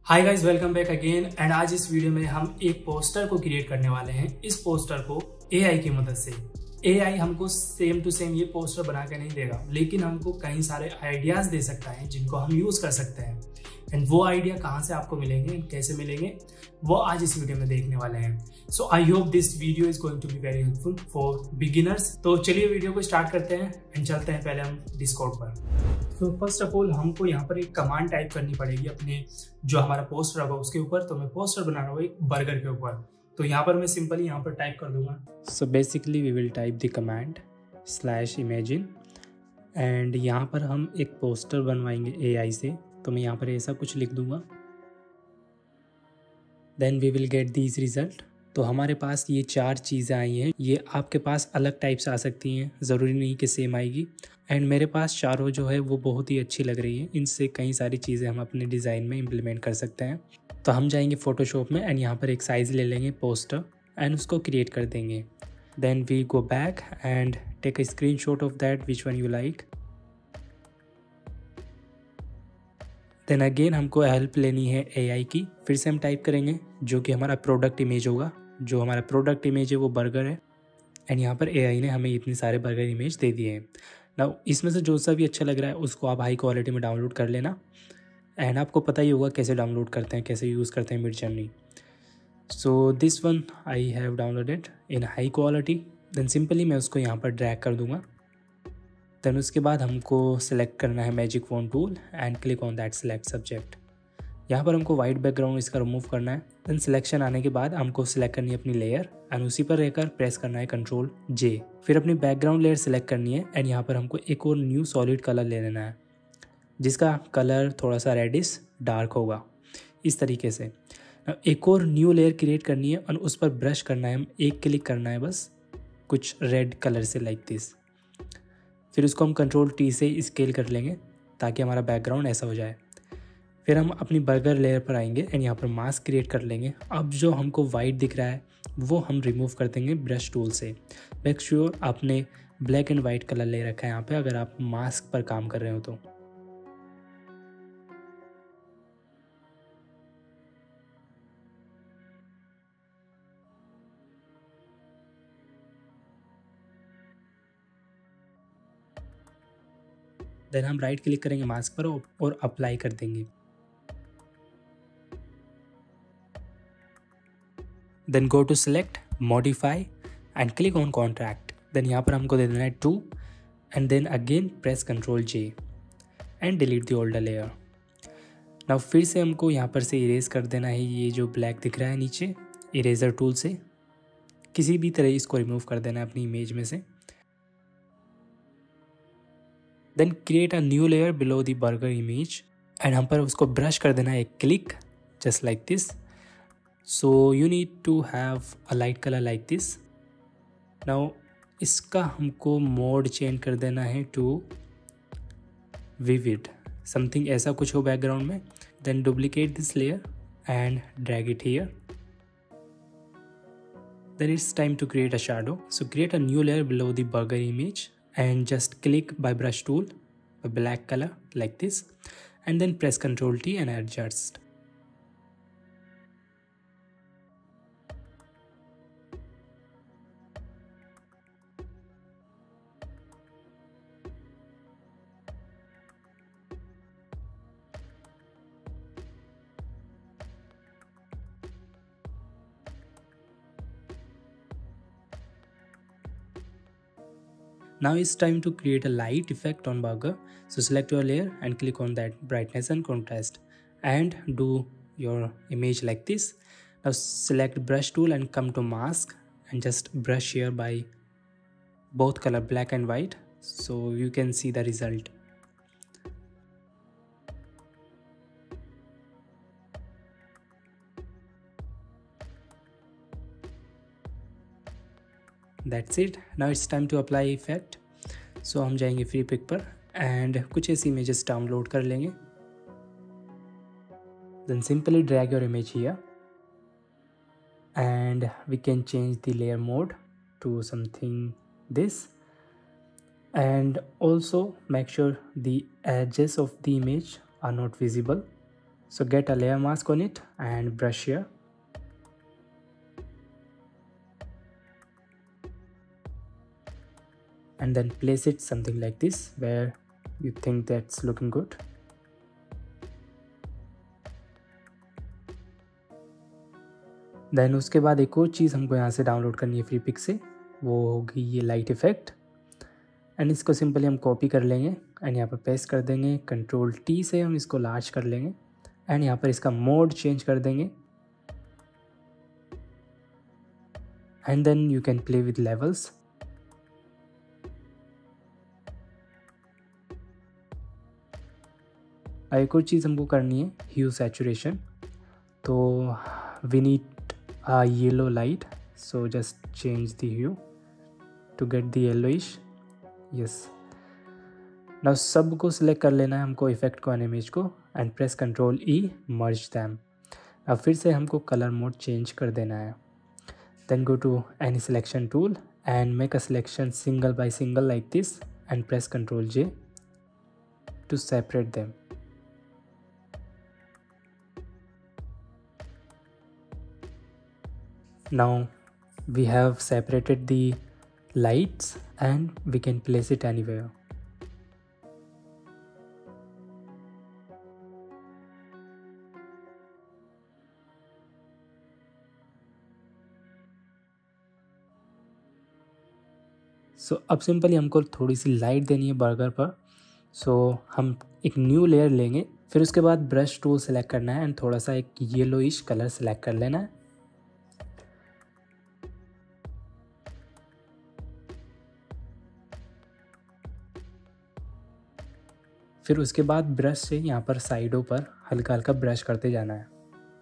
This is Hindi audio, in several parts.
Hi guys, welcome back again. And आज इस वीडियो में हम एक पोस्टर को क्रिएट करने वाले हैं। इस पोस्टर को एआई की मदद से। एआई हमको सेम टू सेम ये पोस्टर बना के नहीं देगा, लेकिन हमको कई सारे आइडियाज दे सकता है जिनको हम यूज कर सकते हैं। एंड वो आइडिया कहाँ से आपको मिलेंगे, कैसे मिलेंगे, वो आज इस वीडियो में देखने वाले हैं। So I hope this video is going to be very helpful for beginners. तो चलिए वीडियो को स्टार्ट करते हैं एंड चलते हैं पहले हम डिस्कॉर्ड पर। तो फर्स्ट ऑफ ऑल हमको यहाँ पर एक कमांड टाइप करनी पड़ेगी अपने जो हमारा पोस्टर होगा उसके ऊपर। तो मैं पोस्टर बना रहा हूँ एक बर्गर के ऊपर। तो यहाँ पर मैं सिंपली यहाँ पर टाइप कर दूंगा। So basically we will type the command /imagine and यहाँ पर हम एक पोस्टर बनवाएंगे AI से। तो मैं यहाँ पर ऐसा कुछ लिख दूंगा, then we will get these result। तो हमारे पास ये 4 चीज़ें आई हैं। ये आपके पास अलग टाइप से आ सकती हैं, ज़रूरी नहीं कि सेम आएगी। एंड मेरे पास चारों जो है वो बहुत ही अच्छी लग रही हैं। इनसे कई सारी चीज़ें हम अपने डिज़ाइन में इम्प्लीमेंट कर सकते हैं। तो हम जाएंगे फ़ोटोशॉप में एंड यहाँ पर एक साइज़ ले लेंगे पोस्टर एंड उसको क्रिएट कर देंगे। Then we go back and take a screenshot of that which one you like. Then again हमको हेल्प लेनी है AI की। फिर से हम टाइप करेंगे जो कि हमारा प्रोडक्ट इमेज होगा। जो हमारा प्रोडक्ट इमेज है वो बर्गर है एंड यहाँ पर AI ने हमें इतने सारे बर्गर इमेज दे दिए हैं। ना इसमें से जो सा भी अच्छा लग रहा है उसको आप हाई क्वालिटी में डाउनलोड कर लेना। एंड आपको पता ही होगा कैसे डाउनलोड करते हैं, कैसे यूज़ करते हैं Midjourney. So this one I have downloaded in high quality. Then simply मैं उसको यहाँ पर ड्रैग कर दूँगा। देन उसके बाद हमको सेलेक्ट करना है magic font tool and click on that select subject. यहाँ पर हमको वाइट बैकग्राउंड इसका रिमूव करना है। देन सिलेक्शन आने के बाद हमको सिलेक्ट करनी है अपनी लेयर एंड उसी पर रहकर प्रेस करना है Ctrl+J। फिर अपनी बैकग्राउंड लेयर सेलेक्ट करनी है एंड यहाँ पर हमको एक और न्यू सॉलिड कलर ले लेना है जिसका कलर थोड़ा सा रेडिश डार्क होगा, इस तरीके से। एक और न्यू लेयर क्रिएट करनी है और उस पर ब्रश करना है, हम एक क्लिक करना है बस कुछ रेड कलर से लाइक दिस। फिर उसको हम Ctrl+T से स्केल कर लेंगे ताकि हमारा बैकग्राउंड ऐसा हो जाए। फिर हम अपनी बर्गर लेयर पर आएंगे एंड यहाँ पर मास्क क्रिएट कर लेंगे। अब जो हमको वाइट दिख रहा है वो हम रिमूव कर देंगे ब्रश टूल से। मेक श्योर आपने ब्लैक एंड वाइट कलर ले रखा है यहाँ पे अगर आप मास्क पर काम कर रहे हो तो। देन हम राइट क्लिक करेंगे मास्क पर और अप्लाई कर देंगे। Then go to select modify and click on contract. Then यहाँ पर हमको दे देना है 2 and then again press Ctrl+J and delete the older layer. Now फिर से हमको यहाँ पर से इरेज कर देना है ये जो ब्लैक दिख रहा है नीचे। इरेजर टूल से किसी भी तरह इसको रिमूव कर देना है अपनी इमेज में से। Then create a new layer below the burger image and हम पर उसको ब्रश कर देना है एक click just like this. So you need to have a light color like this. Now इसका हमको मोड चेंज कर देना है टू vivid, समथिंग ऐसा कुछ हो बैकग्राउंड में। Then duplicate this layer and drag it here. Then it's time to create a shadow. So create a new layer below the burger image and just click by brush tool, a black color like this, and then press Ctrl+T and adjust. Now it's time to create a light effect on burger. So select your layer and click on that brightness and contrast and do your image like this. Now select brush tool and come to mask and just brush here by both color black and white so you can see the result. That's it. Now it's time to apply effect. So हम जाएंगे फ्री पिक पर एंड कुछ ऐसी इमेजेस डाउनलोड कर लेंगे। Then simply drag your image here and we can change the layer mode to something this and also make sure the edges of the image are not visible. So get a layer mask on it and brush here. And then place it something like this where you think that's looking good. Then उसके बाद एक और चीज़ हमको यहाँ से डाउनलोड करनी है फ्री पिक से, वो होगी ये लाइट इफेक्ट। एंड इसको सिंपली हम कॉपी कर लेंगे एंड यहाँ पर पेस्ट कर देंगे। Ctrl+T से हम इसको लार्ज कर लेंगे एंड यहाँ पर इसका मोड चेंज कर देंगे। And then you can play with levels. एक और चीज़ हमको करनी है ह्यू सैचुरेशन, तो we need a yellow light, so just change the hue to get the yellowish. yes, now सबको सिलेक्ट कर लेना है हमको, इफेक्ट को एंड इमेज को, and press Ctrl+E, merge them. अब फिर से हमको कलर मोड चेंज कर देना है। Then go to any selection tool and make a selection single by single like this and press Ctrl+J to separate them. Now we have separated the lights and we can place it anywhere. So अब सिंपली हमको थोड़ी सी लाइट देनी है बर्गर पर। सो हम एक न्यू लेयर लेंगे, फिर उसके बाद ब्रश टूल सेलेक्ट करना है एंड थोड़ा सा एक येलोइश कलर सेलेक्ट कर लेना है। फिर उसके बाद ब्रश से यहाँ पर साइडों पर हल्का हल्का ब्रश करते जाना है।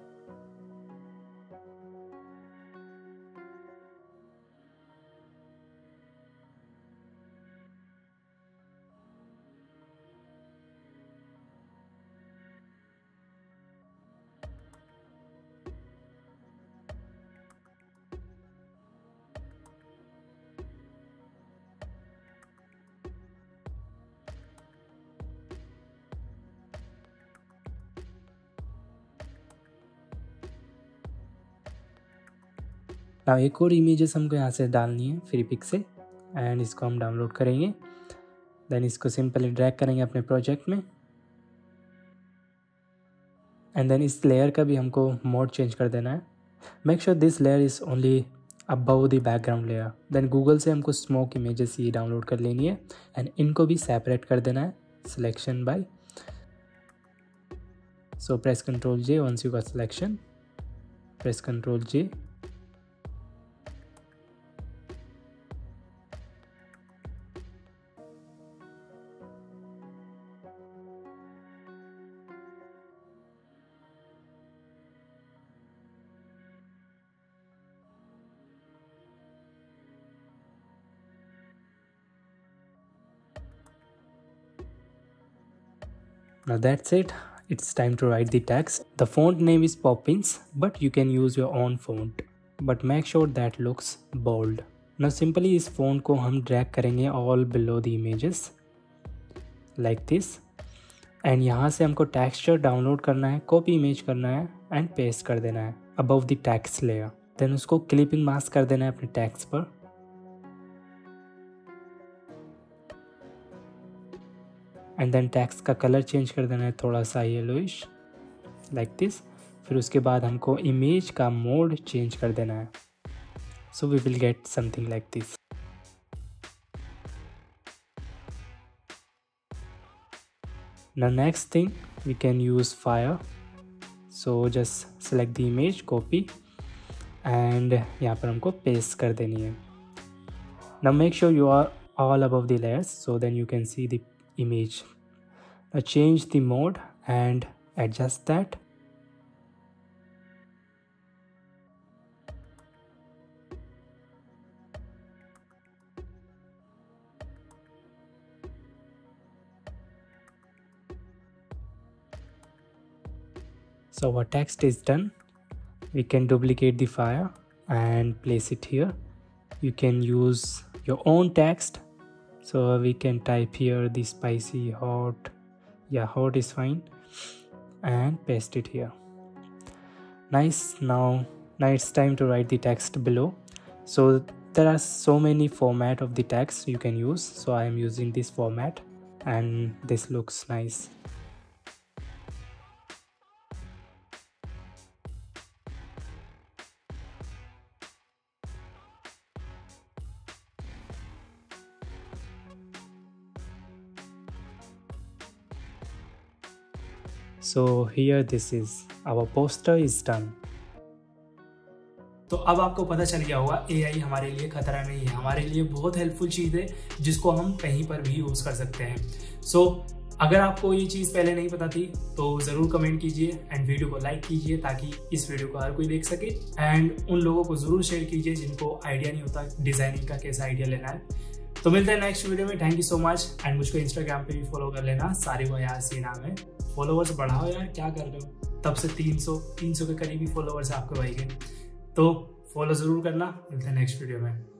एक और इमेजेस हमको यहाँ से डालनी है फ्री पिक से एंड इसको हम डाउनलोड करेंगे। देन इसको सिंपली ड्रैग करेंगे अपने प्रोजेक्ट में एंड देन इस लेयर का भी हमको मोड चेंज कर देना है। Make sure this layer is only above the background layer. Then Google से हमको स्मोक इमेजेस ये डाउनलोड कर लेनी है एंड इनको भी सेपरेट कर देना है selection by. So press Ctrl+J once you got selection, press Ctrl+J. Now that's it. It's time to write the text. The font name is Poppins, but you can use your own font. But make sure that looks bold. Now simply इस font को हम drag करेंगे all below the images like this. And यहाँ से हमको texture download करना है, copy image करना है and paste कर देना है above the text layer. Then उसको clipping mask कर देना है अपने text पर. एंड देन टेक्स्ट का कलर चेंज कर देना है थोड़ा सा येलोइश लाइक दिस। फिर उसके बाद हमको इमेज का मोड चेंज कर देना है। So we will get something like this. Now next thing we can use fire. So just select the image, copy and यहाँ पर हमको पेस्ट कर देनी है। Now make sure you are all above the layers so then you can see the image. Now change the mode and adjust that. So our text is done. We can duplicate the file and place it here. You can use your own text. So we can type here the spicy hot. Yeah, hot is fine. and paste it here. Nice. Now it's time to write the text below. So there are so many format of the text you can use, so I am using this format and this looks nice. So here this is our poster is done. तो अब आपको पता चल गया होगा AI हमारे लिए खतरा नहीं है, हमारे लिए बहुत हेल्पफुल चीज़ है जिसको हम कहीं पर भी यूज़ कर सकते हैं। सो अगर आपको ये चीज़ पहले नहीं पता थी तो ज़रूर कमेंट कीजिए एंड वीडियो को लाइक कीजिए ताकि इस वीडियो को हर कोई देख सके, एंड उन लोगों को ज़रूर शेयर कीजिए जिनको आइडिया नहीं होता डिज़ाइनिंग का कैसा आइडिया लेना है। तो मिलते हैं नेक्स्ट वीडियो में। Thank you so much, and मुझको इंस्टाग्राम पे भी फॉलो कर लेना, सारिब अयाज ये नाम है। फॉलोवर्स बढ़ाओ यार, क्या कर रहे हो, तब से 300 के करीब ही फॉलोवर्स आपके भाई के, तो फॉलो ज़रूर करना। मिलते हैं नेक्स्ट वीडियो में।